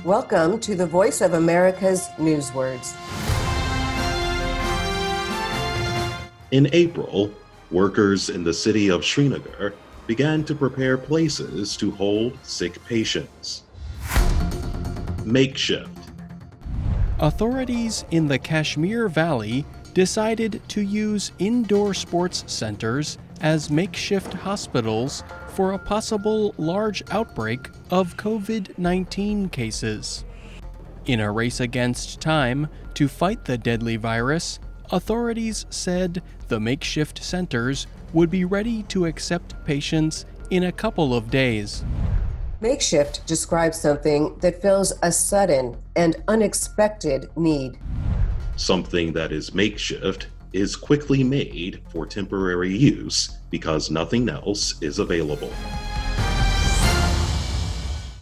Welcome to the Voice of America's Newswords. In April, workers in the city of Srinagar began to prepare places to hold sick patients. Makeshift. Authorities in the Kashmir Valley decided to use indoor sports centers as makeshift hospitals for a possible large outbreak of COVID-19 cases. In a race against time to fight the deadly virus, authorities said the makeshift centers would be ready to accept patients in a couple of days. Makeshift describes something that fills a sudden and unexpected need. Something that is makeshift is quickly made for temporary use because nothing else is available.